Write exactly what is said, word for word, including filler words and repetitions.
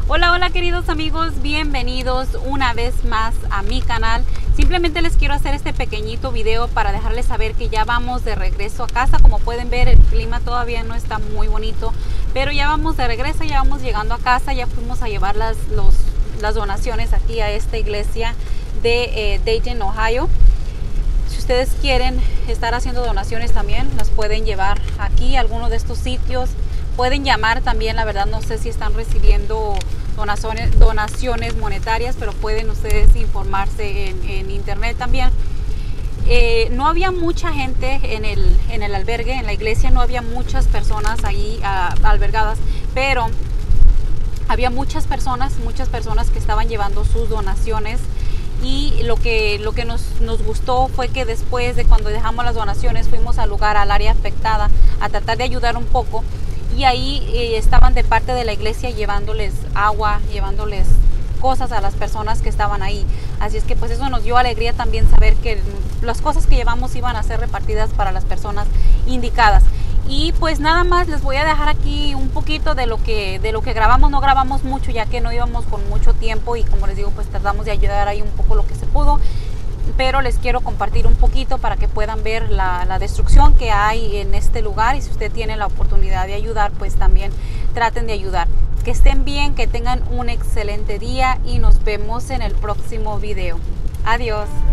Hola, hola queridos amigos, bienvenidos una vez más a mi canal. Simplemente les quiero hacer este pequeñito video para dejarles saber que ya vamos de regreso a casa. Como pueden ver, el clima todavía no está muy bonito, pero ya vamos de regreso, ya vamos llegando a casa. Ya fuimos a llevar las, los, las donaciones aquí a esta iglesia de eh, Dayton, Ohio. Si ustedes quieren estar haciendo donaciones también, las pueden llevar aquí a alguno de estos sitios. Pueden llamar también, la verdad no sé si están recibiendo donaciones, donaciones monetarias, pero pueden ustedes informarse en, en internet también. Eh, no había mucha gente en el, en el albergue, en la iglesia no había muchas personas ahí uh, albergadas, pero había muchas personas, muchas personas que estaban llevando sus donaciones. Y lo que, lo que nos, nos gustó fue que después de cuando dejamos las donaciones fuimos al lugar, al área afectada, a tratar de ayudar un poco. Y ahí eh, estaban de parte de la iglesia llevándoles agua, llevándoles cosas a las personas que estaban ahí. Así es que pues eso nos dio alegría también saber que las cosas que llevamos iban a ser repartidas para las personas indicadas. Y pues nada más les voy a dejar aquí un poquito de lo que de lo que grabamos. No grabamos mucho ya que no íbamos con mucho tiempo y como les digo pues tratamos de ayudar ahí un poco lo que se pudo. Pero les quiero compartir un poquito para que puedan ver la, la destrucción que hay en este lugar, y si usted tiene la oportunidad de ayudar pues también traten de ayudar. Que estén bien, que tengan un excelente día y nos vemos en el próximo video. Adiós.